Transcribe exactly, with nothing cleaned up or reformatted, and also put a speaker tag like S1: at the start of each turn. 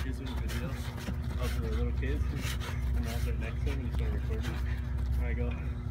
S1: Here's a video of the little kids, and I was right next to him and he started recording. There I go.